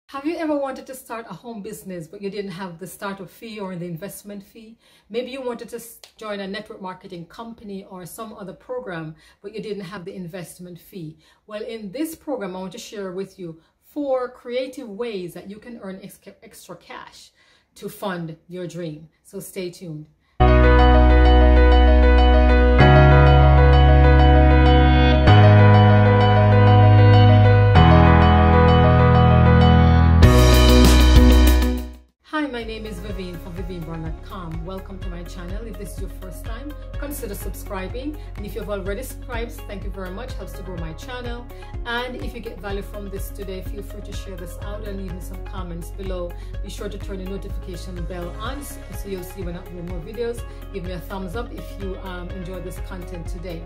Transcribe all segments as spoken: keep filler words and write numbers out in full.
Have you ever wanted to start a home business, but you didn't have the startup fee or the investment fee? Maybe you wanted to join a network marketing company or some other program, but you didn't have the investment fee. Well, in this program, I want to share with you four creative ways that you can earn extra cash to fund your dream. So stay tuned. Hi, my name is Vivian from Vivian Brown dot com. Welcome to my channel. If this is your first time, consider subscribing. And if you've already subscribed, thank you very much. Helps to grow my channel. And if you get value from this today, feel free to share this out and leave me some comments below. Be sure to turn the notification bell on so you'll see when I upload more videos. Give me a thumbs up if you um, enjoy this content today.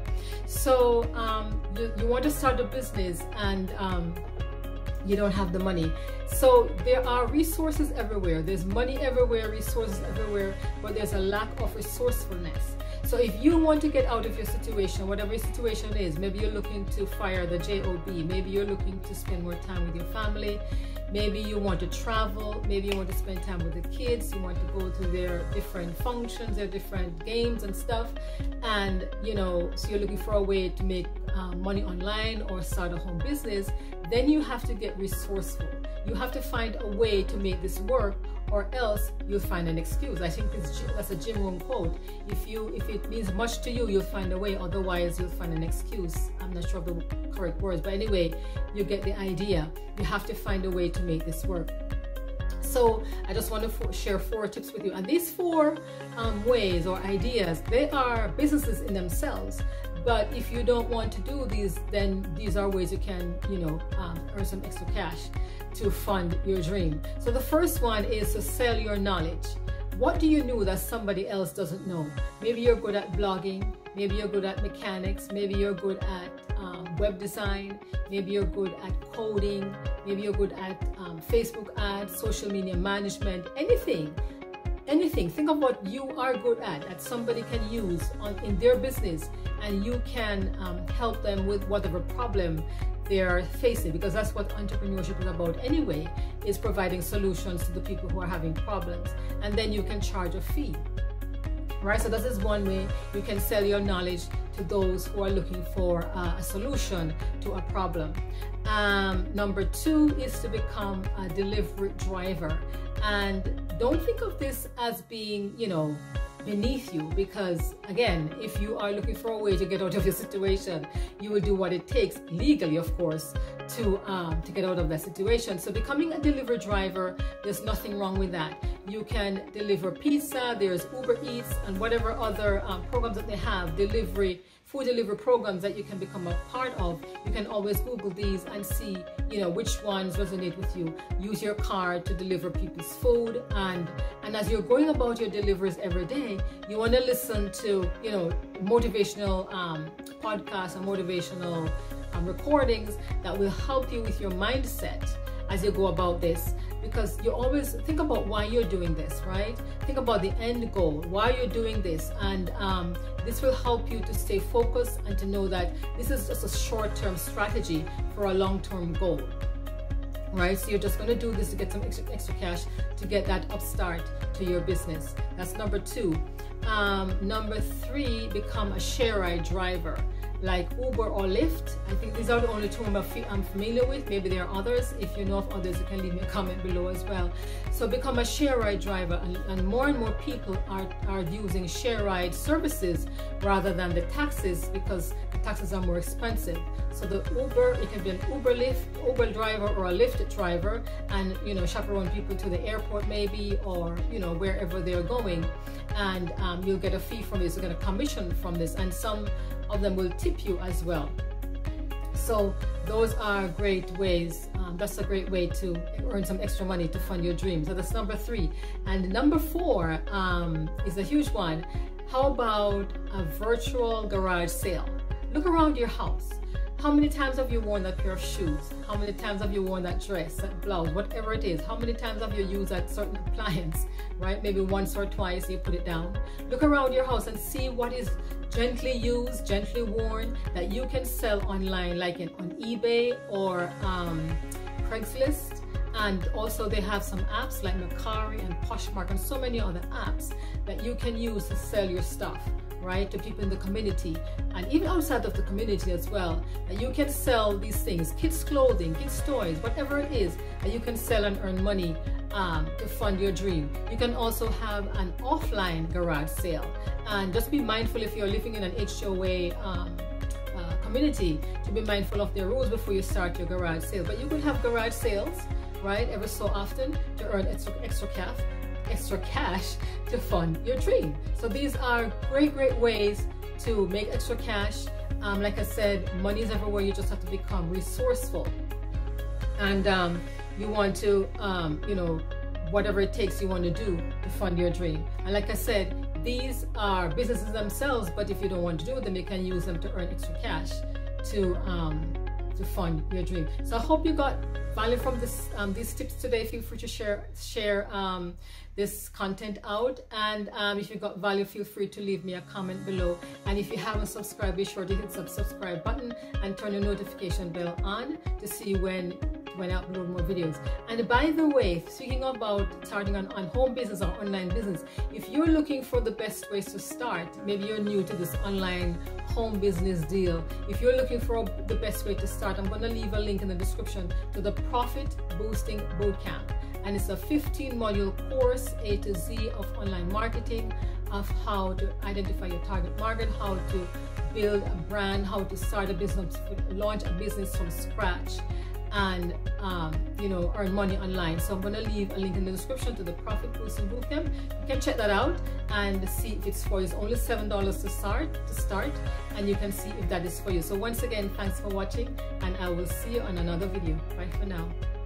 So um, you, you want to start a business and um, you don't have the money. So there are resources everywhere. There's money everywhere, resources everywhere, but there's a lack of resourcefulness. So if you want to get out of your situation, whatever your situation is, maybe you're looking to fire the job, maybe you're looking to spend more time with your family, maybe you want to travel, maybe you want to spend time with the kids, you want to go to their different functions, their different games and stuff, and you know, so you're looking for a way to make uh, money online or start a home business, then you have to get resourceful. You have to find a way to make this work, or else you'll find an excuse. I think this, that's a Jim Rohn quote. If you, if it means much to you, you'll find a way. Otherwise, you'll find an excuse. I'm not sure of the correct words, but anyway, you get the idea. You have to find a way to make this work. So I just want to share four tips with you. And these four um, ways or ideas, they are businesses in themselves. But if you don't want to do these, then these are ways you can, you know, um, earn some extra cash to fund your dream. So the first one is to sell your knowledge. What do you know that somebody else doesn't know? Maybe you're good at blogging, maybe you're good at mechanics, maybe you're good at um, web design, maybe you're good at coding, maybe you're good at um, Facebook ads, social media management, anything. Anything. Think of what you are good at, that somebody can use on, in their business, and you can um, help them with whatever problem they're facing, because that's what entrepreneurship is about anyway, is providing solutions to the people who are having problems, and then you can charge a fee. Right, so this is one way you can sell your knowledge to those who are looking for uh, a solution to a problem. Um, number two is to become a delivery driver. And don't think of this as being, you know, beneath you, because again, if you are looking for a way to get out of your situation, you will do what it takes, legally of course, to um, to get out of that situation. So becoming a delivery driver, there's nothing wrong with that. You can deliver pizza, there's Uber Eats and whatever other um, programs that they have, delivery, food delivery programs that you can become a part of. You can always Google these and see, you know, which ones resonate with you. Use your card to deliver people's food, and and as you're going about your deliveries every day, you want to listen to, you know, motivational um, podcasts and motivational um, recordings that will help you with your mindset as you go about this, because you always think about why you're doing this, right? Think about the end goal, why you're doing this, and um, this will help you to stay focused and to know that this is just a short-term strategy for a long-term goal, right? So you're just going to do this to get some extra, extra cash to get that upstart to your business. That's number two. Um, number three, become a share ride driver, like Uber or Lyft. I think these are the only two I'm familiar with. Maybe there are others. If you know of others, you can leave me a comment below as well. So become a share ride driver, and, and more and more people are, are using share ride services rather than the taxis, because the taxis are more expensive. So the Uber, it can be an Uber Lyft, Uber driver or a Lyft driver, and you know, chaperone people to the airport maybe, or you know, wherever they're going, and um, you'll get a fee from this, you'll get a commission from this, and some of them will tip you as well. So those are great ways. Um, that's a great way to earn some extra money to fund your dreams. So that's number three. And number four um, is a huge one. How about a virtual garage sale? Look around your house. How many times have you worn that pair of shoes? How many times have you worn that dress, that blouse, whatever it is? How many times have you used that certain appliance, right? Maybe once or twice you put it down. Look around your house and see what is gently used, gently worn, that you can sell online, like in, on eBay or um, Craigslist, And also they have some apps like Mercari and Poshmark and so many other apps that you can use to sell your stuff, right, to people in the community and even outside of the community as well. And you can sell these things, kids clothing, kids toys, whatever it is, and you can sell and earn money um, to fund your dream. You can also have an offline garage sale, and just be mindful if you're living in an H O A um, uh, community to be mindful of their rules before you start your garage sale. But you could have garage sales, right, every so often to earn extra, extra cash extra cash to fund your dream. So these are great great ways to make extra cash. Um, like I said, money is everywhere. You just have to become resourceful, and um, you want to um, you know, whatever it takes you want to do to fund your dream. And like I said, these are businesses themselves, but if you don't want to do them, you can use them to earn extra cash to um, to fund your dream. So I hope you got value from this um, these tips today. Feel free to share share um, this content out, and um, if you got value, feel free to leave me a comment below. And if you haven't subscribed, be sure to hit the subscribe button and turn the notification bell on to see when when I upload more videos. And by the way, speaking about starting on, on home business or online business, if you're looking for the best ways to start, maybe you're new to this online home business deal, if you're looking for the best way to start, I'm going to leave a link in the description to the Profit Boosting Bootcamp. And it's a fifteen module course, A to Z, of online marketing, of how to identify your target market, how to build a brand, how to start a business, launch a business from scratch, and um, you know, earn money online. So I'm going to leave a link in the description to the Profit Boosting Bootcamp. You can check that out and see if it's for you. It's only seven dollars to start to start, and you can see if that is for you. So once again, thanks for watching, and I will see you on another video. Bye for now.